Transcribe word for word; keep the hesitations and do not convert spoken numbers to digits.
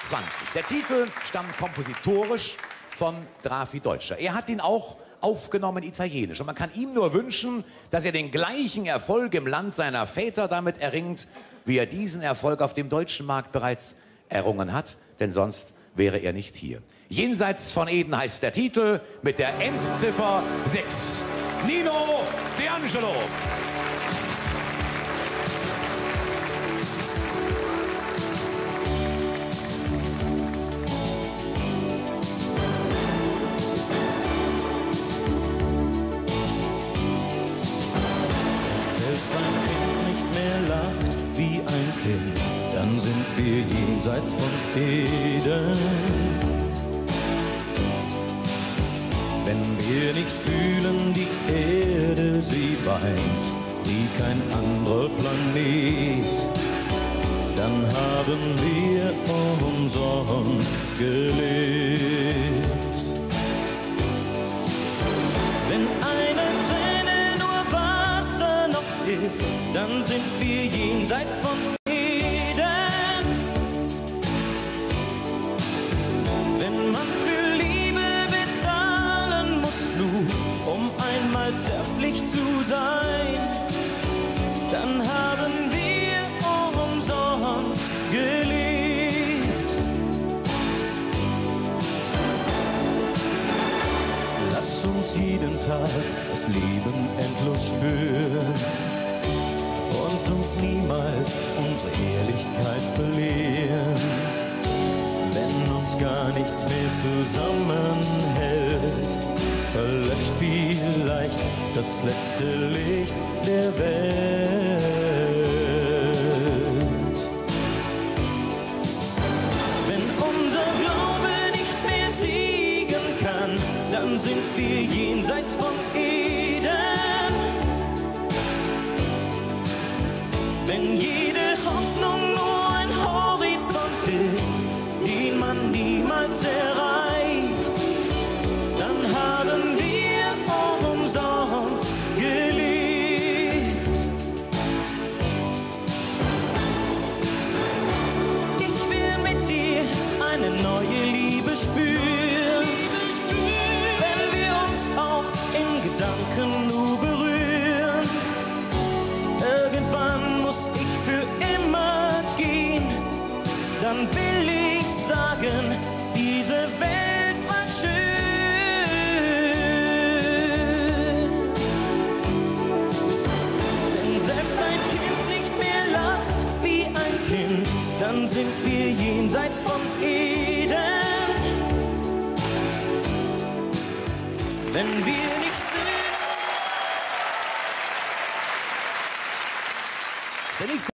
zwanzig. Der Titel stammt kompositorisch von Drafi Deutscher. Er hat ihn auch aufgenommen italienisch. Und man kann ihm nur wünschen, dass er den gleichen Erfolg im Land seiner Väter damit erringt, wie er diesen Erfolg auf dem deutschen Markt bereits errungen hat. Denn sonst wäre er nicht hier. Jenseits von Eden heißt der Titel mit der Endziffer sechs. Nino D'Angelo. Wie ein Kind, dann sind wir jenseits von Eden. Wenn wir nicht fühlen, die Erde, sie weint, wie kein anderer Planet, dann haben wir umsonst gelebt. Wenn eine Träne nur Wasser noch ist, dann sind wir jenseits von Eden. Wenn man für Liebe bezahlen muss, nur um einmal zärtlich zu sein, dann haben wir umsonst gelebt. Lass uns jeden Tag das Leben endlos spüren und uns niemals unsere Ehrlichkeit verlieren. Wenn uns gar nichts mehr zusammenhält, verlöscht vielleicht das letzte Licht der Welt. Wenn unser Glaube nicht mehr siegen kann, dann sind wir jenseits von Eden. Wenn jede Hoffnung nur ein Horizont ist, den man niemals erreicht, dann haben wir umsonst gelebt. Ich will mit dir eine neue Liebe spüren, wenn wir uns auch in Gedanken nur berühren. Irgendwann muss ich für immer gehen, dann will ich sagen, diese Welt war schön. Wenn selbst ein Kind nicht mehr lacht wie ein Kind, dann sind wir jenseits von Eden. Wenn wir nicht Der nächste